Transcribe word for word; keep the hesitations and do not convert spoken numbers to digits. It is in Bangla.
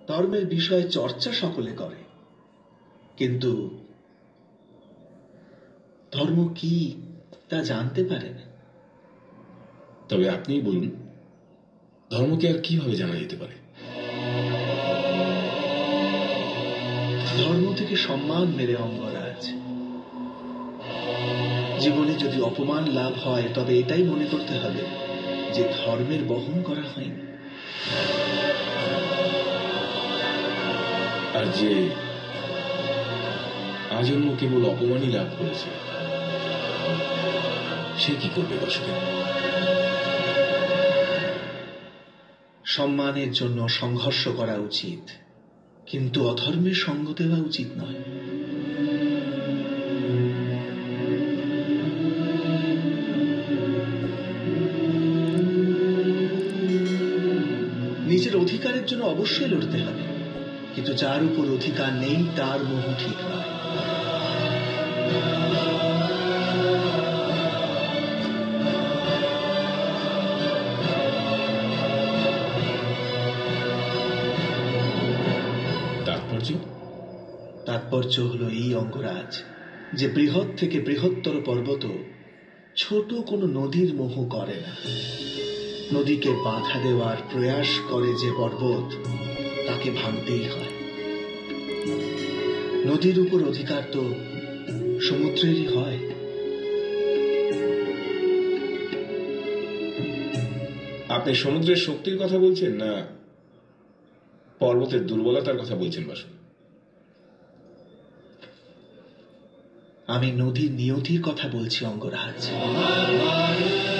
ধর্মের বিষয়ে চর্চা সকলে করে, কিন্তু ধর্ম কি তা জানতে পারে না। তবে আপনিই বলুন, ধর্মকে আর কিভাবে জানা যেতে পারে? ধর্ম থেকে সম্মান মেলে অঙ্গরাজ। জীবনে যদি অপমান লাভ হয় তবে এটাই মনে করতে হবে যে ধর্মের বহন করা হয়নি। আর যে আজন্ম কেবল অপমানই লাভ করেছে, সে কি করবে বাসুদেব? সম্মানের জন্য সংঘর্ষ করা উচিত, কিন্তু অধর্মের সঙ্গ দেওয়া উচিত নয়। নিজের অধিকারের জন্য অবশ্যই লড়তে হবে, কিন্তু যার উপর অধিকার নেই তার মোহ ঠিক নয়। তাৎপর্য তাৎপর্য হলো এই অঙ্গরাজ, যে বৃহৎ থেকে বৃহত্তর পর্বত ছোট কোনো নদীর মোহ করে না। নদীকে বাধা দেওয়ার প্রয়াস করে যে পর্বত, তাকে ভাঙতেই হয়। নদীর উপর অধিকার তো সমুদ্রেরই হয়। আপনি সমুদ্রের শক্তির কথা বলছেন না পর্বতের দুর্বলতার কথা বলছেন বাসু? আমি নদীর নিয়তির কথা বলছি অঙ্গরাজ।